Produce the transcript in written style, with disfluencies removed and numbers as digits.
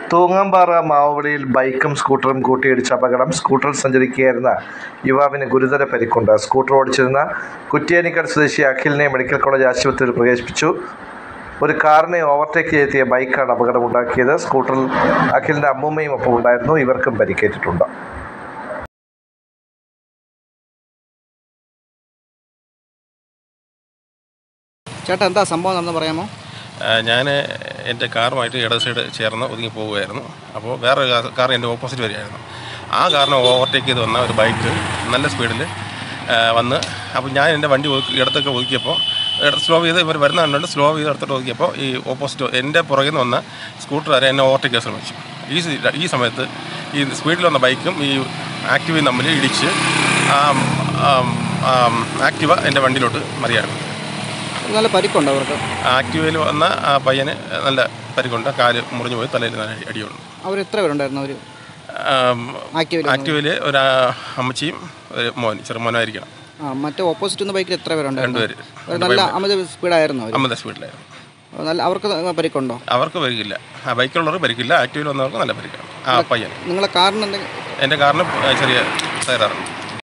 തൂങ്ങാംപാറ മാവുളിയിൽ ബൈക്കും സ്കൂട്ടറും കൂട്ടിയിടിച്ച അപകടം. സ്കൂട്ടറിൽ സഞ്ചരിക്കുകയായിരുന്ന യുവാവിന് ഗുരുതര പരിക്കുണ്ട്. സ്കൂട്ടർ ഓടിച്ചിരുന്ന കുറ്റ്യാനിക്കൽ സ്വദേശി അഖിലിനെ മെഡിക്കൽ കോളേജ് ആശുപത്രിയിൽ പ്രവേശിപ്പിച്ചു. ഒരു കാറിനെ ഓവർടേക്ക് ചെയ്തെത്തിയ ബൈക്കാണ് അപകടമുണ്ടാക്കിയത്. സ്കൂട്ടറിൽ അഖിലിൻ്റെ അമ്മൂമ്മയും ഒപ്പം ഉണ്ടായിരുന്നു. ഇവർക്കും പരിക്കേറ്റിട്ടുണ്ട്. ചേട്ടാ, എന്താ സംഭവം നടന്ന് പറയാമോ? ഞാൻ എൻ്റെ കാറുമായിട്ട് ഇടത് സൈഡ് ചേർന്ന് ഒതുങ്ങി പോവുകയായിരുന്നു. അപ്പോൾ വേറൊരു കാർ എൻ്റെ ഓപ്പോസിറ്റ് വരികയായിരുന്നു. ആ കാറിനെ ഓവർടേക്ക് ചെയ്ത് വന്ന ഒരു ബൈക്ക് നല്ല സ്പീഡിൽ വന്ന്, അപ്പോൾ ഞാൻ എൻ്റെ വണ്ടി ഇടത്തൊക്കെ ഒതുക്കിയപ്പോൾ സ്ലോ ചെയ്ത് ഇവർ വരുന്ന കണ്ടുകൊണ്ട് സ്ലോ ചെയ്ത് എടുത്തിട്ട് ഒതുക്കിയപ്പോൾ ഈ ഓപ്പോസിറ്റ് എൻ്റെ പുറകിൽ നിന്ന് വന്ന സ്കൂട്ടറുകാരെ എന്നെ ഓവർടേക്ക് ചെയ്യാൻ ശ്രമിച്ചു. ഈ സമയത്ത് ഈ സ്പീഡിൽ വന്ന ബൈക്കും ഈ ആക്റ്റീവയും തമ്മിൽ ഇടിച്ച് ആക്റ്റീവ എൻ്റെ വണ്ടിയിലോട്ട് മറിയാണ്. നല്ല പരിക്കുണ്ടോ അവർക്ക്? ആക്റ്റീവയിൽ വന്ന ആ പയ്യന് നല്ല പരിക്കുണ്ട്. കാല് മുറിഞ്ഞു പോയി, തലയിൽ നല്ല അടിയുണ്ട്. അവർ എത്ര പേരുണ്ടായിരുന്നു? അവർ ആക്റ്റീവയിൽ ഒരു അമ്മച്ചിയും ഒരു മോൻ, ചെറുമോനായിരിക്കണം. മറ്റേ ഓപ്പോസിറ്റ് ബൈക്കിൽ എത്ര പേരുണ്ടായിരുന്നു? 2 പേര്. നല്ല അമിത സ്പീഡായിരുന്നു. അമിത സ്പീഡിലായിരുന്നു. നല്ല അവർക്ക് പരിക്കുണ്ടോ? അവർക്ക് പരിക്കില്ല. ആ ബൈക്കുള്ളവർക്ക് പരിക്കില്ല. ആക്റ്റീവയിൽ വന്നവർക്ക് നല്ല പരിക്കാണ്. ആ പയ്യൻ. നിങ്ങളെ കാറിന് എന്തെങ്കിലും? എൻ്റെ കാറിന് ചെറിയ തകരാറുണ്ട്.